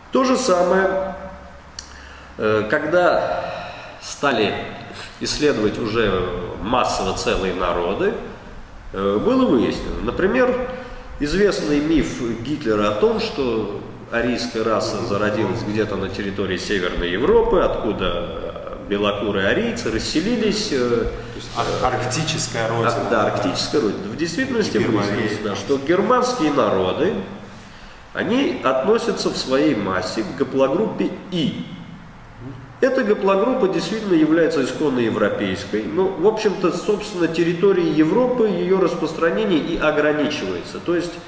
То же самое, когда стали исследовать уже массово целые народы, было выяснено. Например, известный миф Гитлера о том, что арийская раса зародилась где-то на территории Северной Европы, откуда белокурые арийцы расселились. То есть арктическая родина. Да, арктическая родина. В действительности выяснилось, да, что германские народы, они относятся в своей массе к гаплогруппе И. Эта гаплогруппа действительно является исконно европейской, но, в общем-то, собственно, территорией Европы ее распространение и ограничивается. То есть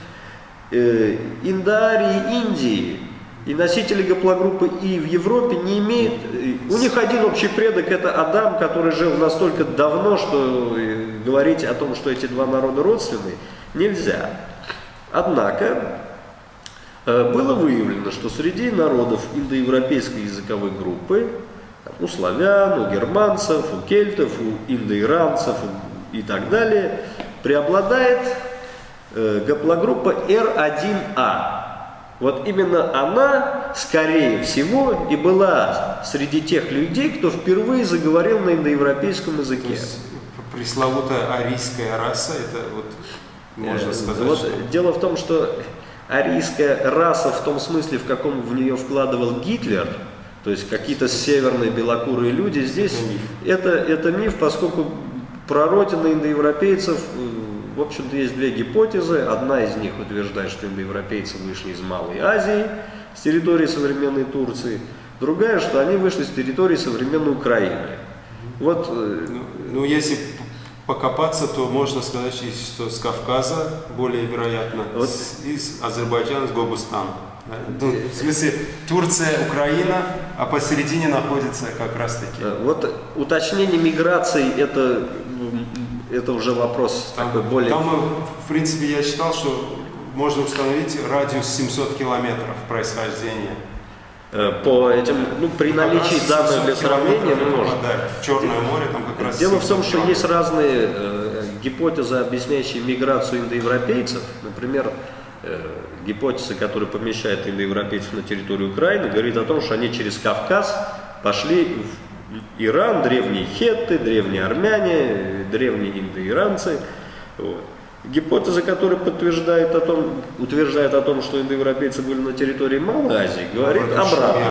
Индоарии, Индии и носители гаплогруппы И в Европе не имеют... У них один общий предок – это Адам, который жил настолько давно, что говорить о том, что эти два народа родственны, нельзя. Однако было выявлено, что среди народов индоевропейской языковой группы, у славян, у германцев, у кельтов, у индоиранцев и так далее, преобладает гаплогруппа R1A. Вот именно она, скорее всего, и была среди тех людей, кто впервые заговорил на индоевропейском языке. То есть пресловутая арийская раса, это вот можно сказать. Вот что... Дело в том, что арийская раса в том смысле, в каком в нее вкладывал Гитлер, то есть какие-то северные белокурые люди, здесь это миф, поскольку прародина индоевропейцев, в общем-то, есть две гипотезы. Одна из них утверждает, что индоевропейцы вышли из Малой Азии, с территории современной Турции. Другая, что они вышли с территории современной Украины. Вот, ну, если покопаться, то можно сказать, что с Кавказа более вероятно, вот, из Азербайджана, с Гобустана. Да? В смысле, Турция, Украина, а посередине находится как раз таки. Вот уточнение миграции это уже вопрос такой более... Там, в принципе, я читал, что можно установить радиус 700 километров происхождения. По этим, при наличии данных для сравнения мы можем. В Черное море там как раз. Дело в том, что есть разные гипотезы, объясняющие миграцию индоевропейцев. Например, гипотеза, которая помещает индоевропейцев на территорию Украины, говорит о том, что они через Кавказ пошли в Иран, древние хетты, древние армяне, древние индоиранцы. Вот. Гипотеза, которая утверждает о том, что индоевропейцы были на территории Малой Азии, говорит обратно.